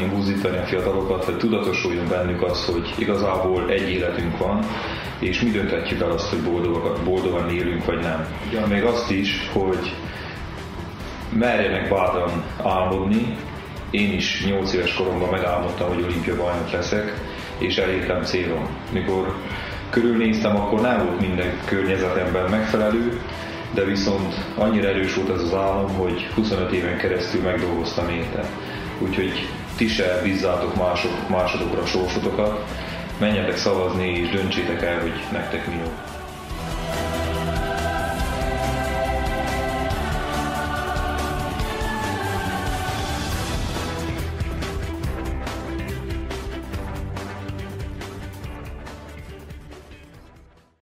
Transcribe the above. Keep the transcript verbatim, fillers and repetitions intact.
buzdítani a fiatalokat, hogy tudatosuljon bennük az, hogy igazából egy életünk van, és mi dönthetjük el azt, hogy boldogan, boldogan élünk, vagy nem. Ugyan még azt is, hogy merjenek bátran álmodni. Én is nyolc éves koromban megálmodtam, hogy olimpia bajnok leszek, és elértem célom. Mikor körülnéztem, akkor nem volt minden környezetemben megfelelő, de viszont annyira erős volt ez az álom, hogy huszonöt éven keresztül megdolgoztam érte. Úgyhogy ti se bízzátok mások, másodokra a sorsotokat, menjetek szavazni és döntsétek el, hogy nektek mi jó.